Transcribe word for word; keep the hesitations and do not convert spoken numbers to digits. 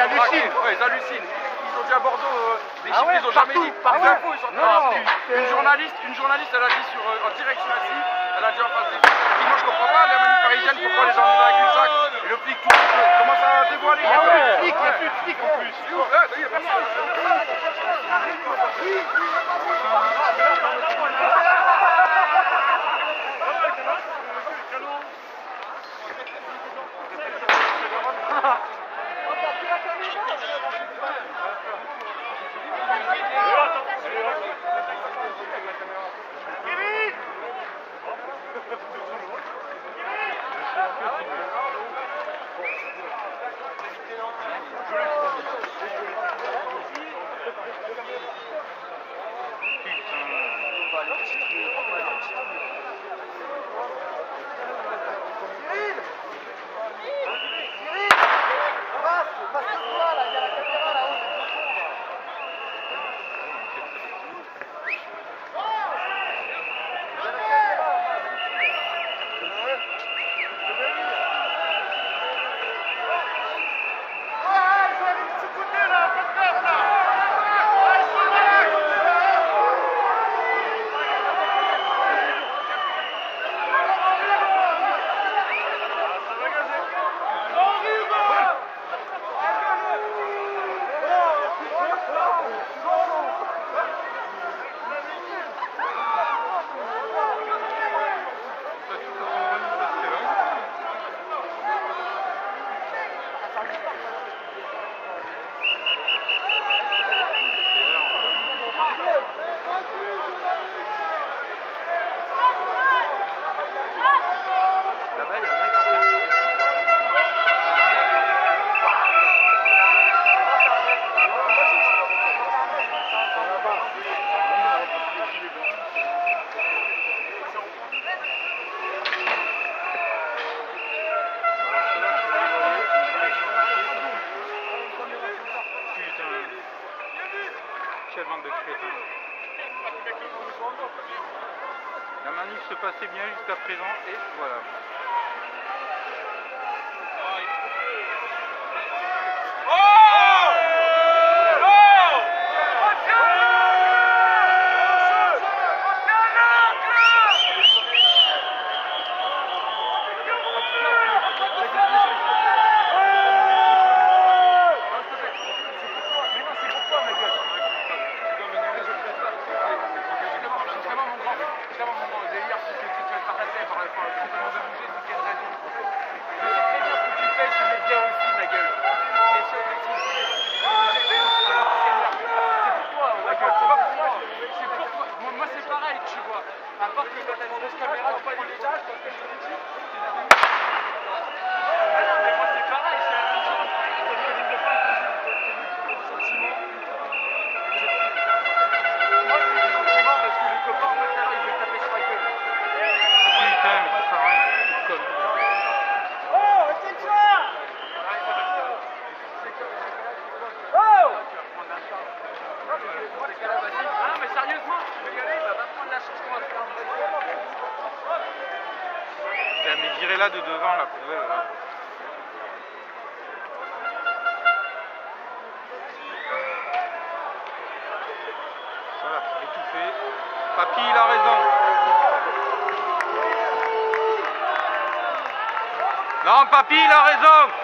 ils hallucinent. Ouais, ils hallucinent. Ils ont dit à Bordeaux euh, des Ah chiffres ouais, qu'ils ont jamais partout, dit. partout. Les infos, ils sont Non, en c'est- Une journaliste, une journaliste, elle a dit sur, euh, en direct sur la site, elle a dit en face des flics. Elle dit, moi je comprends pas les manifs parisiennes, pourquoi les gens vont dans la cul-de-sac. Et le flic tout de suite commence à dévoiler. Ah ouais, Il flic, il n'y a plus de flic en plus. y a personne. Quelle bande de crétins. La manif se passait bien jusqu'à présent et voilà. À part que quand t'as une grosse caméra, tu prends les tâches, parce que je te dis, ah non, mais moi c'est pareil, c'est la même chose. Parce que les copains qui ont des sentiments. Moi j'ai des sentiments parce que les copains, en fait, tout à l'heure, ils veulent taper sur la gueule. Putain, mais ça sert à rien, c'est comme. Oh, c'est toi. Oh. Ah, mais sérieusement, tu veux y aller, il va pas prendre la chance qu'on va faire. Putain, mais virez-la de devant, la poubelle, là. Voilà, étouffé. Papy, il a raison. Non, papy, il a raison.